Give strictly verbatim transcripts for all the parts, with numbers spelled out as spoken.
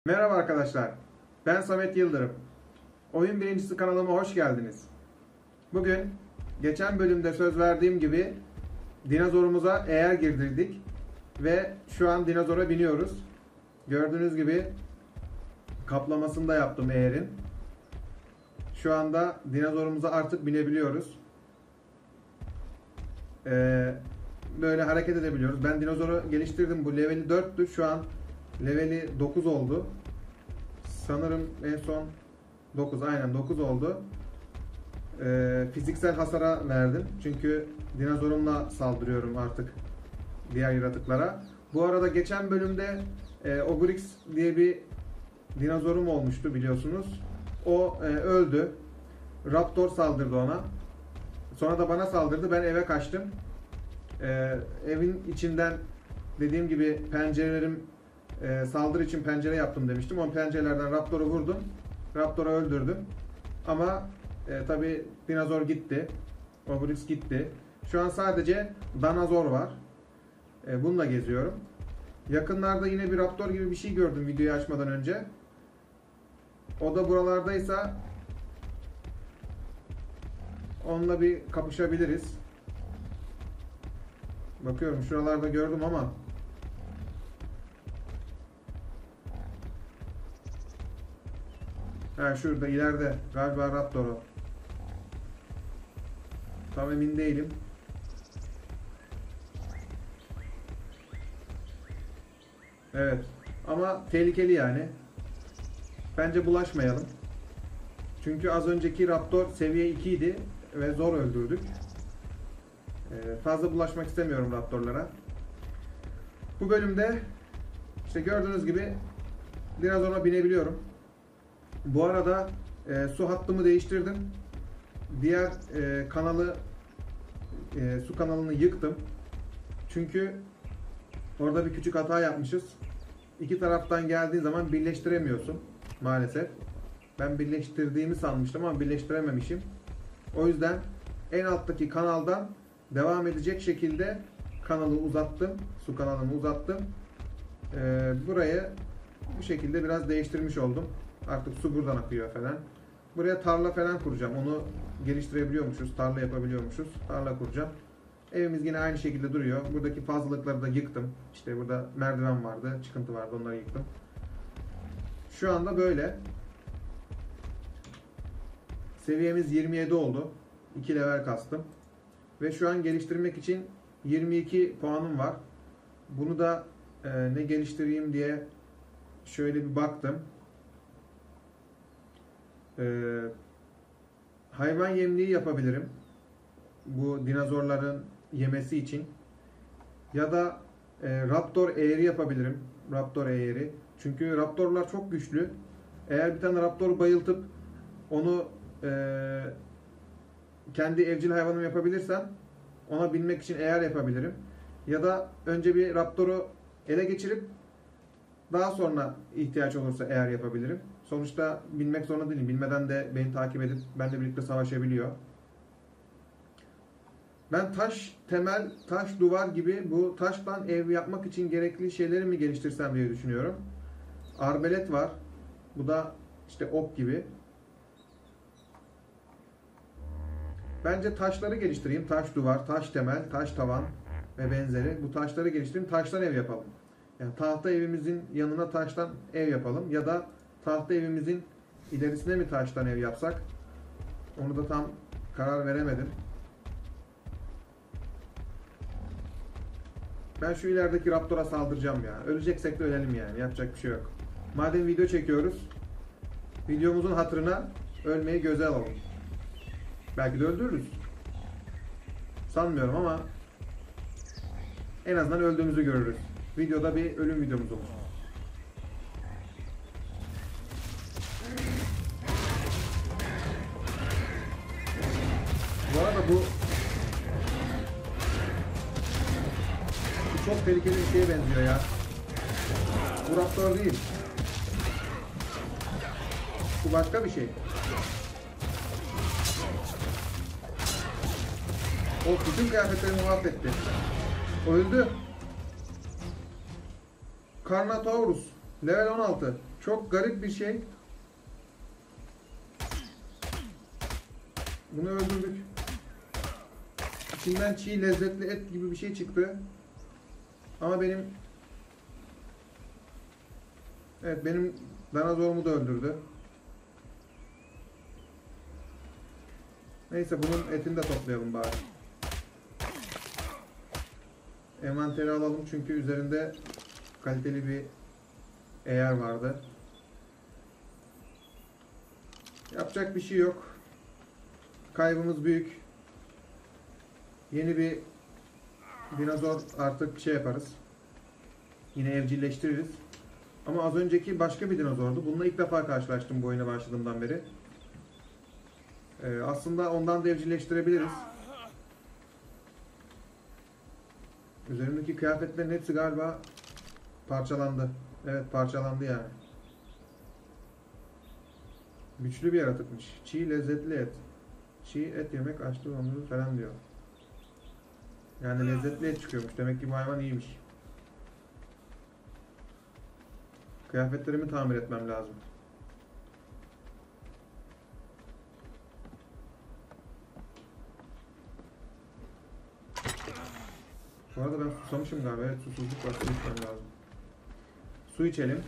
Merhaba arkadaşlar, ben Samet Yıldırım. Oyun Birincisi kanalıma hoş geldiniz. Bugün, geçen bölümde söz verdiğim gibi dinozorumuza eğer girdirdik ve şu an dinozora biniyoruz. Gördüğünüz gibi kaplamasını da yaptım eğerin. Şu anda dinozorumuza artık binebiliyoruz. Ee, böyle hareket edebiliyoruz. Ben dinozoru geliştirdim. Bu leveli dörttü. Şu an leveli dokuz oldu. Sanırım en son dokuz, aynen dokuz oldu. Ee, fiziksel hasara verdim. Çünkü dinozorumla saldırıyorum artık diğer yaratıklara. Bu arada geçen bölümde e, Ogrix diye bir dinozorum olmuştu biliyorsunuz. O e, öldü. Raptor saldırdı ona. Sonra da bana saldırdı. Ben eve kaçtım. Ee, evin içinden dediğim gibi pencerelerim e, saldırı için pencere yaptım demiştim. O pencerelerden Raptor'u vurdum. Raptor'u öldürdüm. Ama e, tabi dinozor gitti. Ogrix gitti. Şu an sadece Danazor var. E, bununla geziyorum. Yakınlarda yine bir Raptor gibi bir şey gördüm videoyu açmadan önce. O da buralardaysa onunla bir kapışabiliriz. Bakıyorum şuralarda gördüm ama ha şurada ileride galiba Raptor o. Tam emin değilim. Evet. Ama tehlikeli yani. Bence bulaşmayalım. Çünkü az önceki Raptor seviye iki idi ve zor öldürdük. Ee, fazla bulaşmak istemiyorum Raptorlara. Bu bölümde işte gördüğünüz gibi dinozoruma binebiliyorum. Bu arada e, su hattımı değiştirdim. Diğer e, kanalı e, su kanalını yıktım. Çünkü orada bir küçük hata yapmışız. İki taraftan geldiği zaman birleştiremiyorsun maalesef. Ben birleştirdiğimi sanmıştım ama birleştirememişim. O yüzden en alttaki kanaldan devam edecek şekilde kanalı uzattım. Su kanalını uzattım. Ee, burayı bu şekilde biraz değiştirmiş oldum. Artık su buradan akıyor falan. Buraya tarla falan kuracağım. Onu geliştirebiliyormuşuz. Tarla yapabiliyormuşuz. Tarla kuracağım. Evimiz yine aynı şekilde duruyor. Buradaki fazlalıkları da yıktım. İşte burada merdiven vardı. Çıkıntı vardı. Onları yıktım. Şu anda böyle. Seviyemiz yirmi yedi oldu. iki level kastım. Ve şu an geliştirmek için yirmi iki puanım var. Bunu da e, ne geliştireyim diye şöyle bir baktım. E, hayvan yemliği yapabilirim. Bu dinozorların yemesi için. Ya da e, Raptor eğri yapabilirim. Raptor eğri. Çünkü Raptorlar çok güçlü. Eğer bir tane Raptor bayıltıp onu e, kendi evcil hayvanım yapabilirsem ona binmek için eğer yapabilirim. Ya da önce bir Raptor'u ele geçirip daha sonra ihtiyaç olursa eğer yapabilirim. Sonuçta binmek zorunda değilim. Bilmeden de beni takip edip benimle birlikte savaşabiliyor. Ben taş temel, taş duvar gibi bu taştan ev yapmak için gerekli şeyleri mi geliştirsem diye düşünüyorum. Arbelet var. Bu da işte ok gibi. Bence taşları geliştireyim. Taş duvar, taş temel, taş tavan ve benzeri. Bu taşları geliştireyim. Taştan ev yapalım. Yani tahta evimizin yanına taştan ev yapalım. Ya da tahta evimizin ilerisine mi taştan ev yapsak? Onu da tam karar veremedim. Ben şu ilerideki Raptor'a saldıracağım ya. Öleceksek de ölelim yani. Yapacak bir şey yok. Madem video çekiyoruz, videomuzun hatırına ölmeyi göze alalım. Belki de öldürürüz. Sanmıyorum ama en azından öldüğümüzü görürüz. Videoda bir ölüm videomuz olur. Bu arada bu bu çok tehlikeli bir şeye benziyor ya. Bu Raptor değil. Bu başka bir şey. O bütün kıyafetlerimi mahvetti. Öldü. Carnotaurus. Level on altı. Çok garip bir şey. Bunu öldürdük. İçinden çiğ lezzetli et gibi bir şey çıktı. Ama benim Evet benim dinozorumu da öldürdü. Neyse bunun etini de toplayalım bari. Envanteri alalım çünkü üzerinde kaliteli bir eğer vardı. Yapacak bir şey yok. Kaybımız büyük. Yeni bir dinozor artık şey yaparız. Yine evcilleştiririz. Ama az önceki başka bir dinozordu. Bununla ilk defa karşılaştım bu oyuna başladığımdan beri. Ee, aslında ondan da evcilleştirebiliriz. Üzerimdeki kıyafetlerin hepsi galiba parçalandı. Evet parçalandı yani. Güçlü bir yaratıkmış. Çiğ lezzetli et. Çiğ et yemek açlığı onuru falan diyor. Yani lezzetli et çıkıyormuş. Demek ki bu hayvan iyiymiş. Kıyafetlerimi tamir etmem lazım. Bu arada ben susamışım galiba. Evet susuzluk var. Su içmem lazım. Su içelim.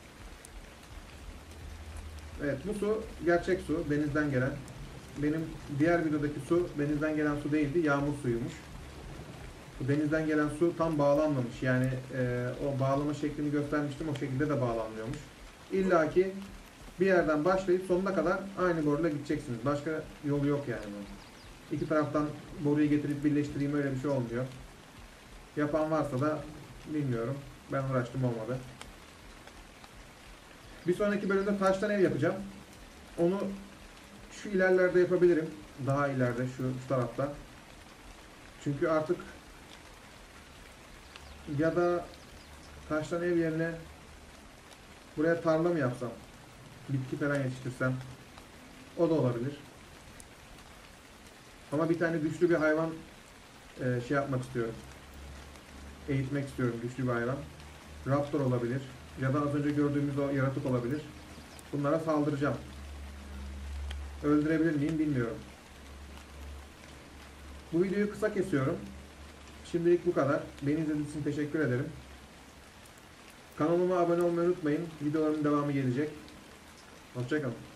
Evet bu su gerçek su. Denizden gelen. Benim diğer videodaki su denizden gelen su değildi. Yağmur suyuymuş. Bu denizden gelen su tam bağlanmamış. Yani e, o bağlama şeklini göstermiştim. O şekilde de bağlanmıyormuş. İlla ki bir yerden başlayıp sonuna kadar aynı boruyla gideceksiniz. Başka yolu yok yani bunun. İki taraftan boruyu getirip birleştireyim öyle bir şey olmuyor. Yapan varsa da bilmiyorum. Ben uğraştım olmadı. Bir sonraki bölümde taştan ev yapacağım. Onu şu ilerlerde yapabilirim. Daha ileride şu, şu tarafta. Çünkü artık ya da taştan ev yerine buraya tarla mı yapsam? Bitki falan yetiştirsem. O da olabilir. Ama bir tane güçlü bir hayvan e, şey yapmak istiyorum. Eğitmek istiyorum güçlü bir hayvan. Raptor olabilir. Ya da az önce gördüğümüz o yaratık olabilir. Bunlara saldıracağım. Öldürebilir miyim bilmiyorum. Bu videoyu kısa kesiyorum. Şimdilik bu kadar. Beni izlediğiniz için teşekkür ederim. Kanalıma abone olmayı unutmayın. Videoların devamı gelecek. Hoşça kalın.